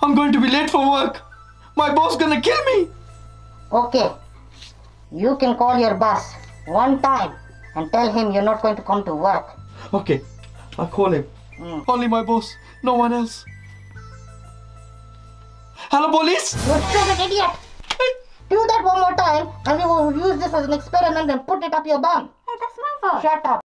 I'm going to be late for work. My boss gonna kill me. Okay. You can call your boss one time and tell him you're not going to come to work. Okay, I'll call him. Only my boss, no one else. Hello, police? You stupid idiot! Do that one more time and we will use this as an experiment and put it up your bum. Hey, that's my fault. Shut up.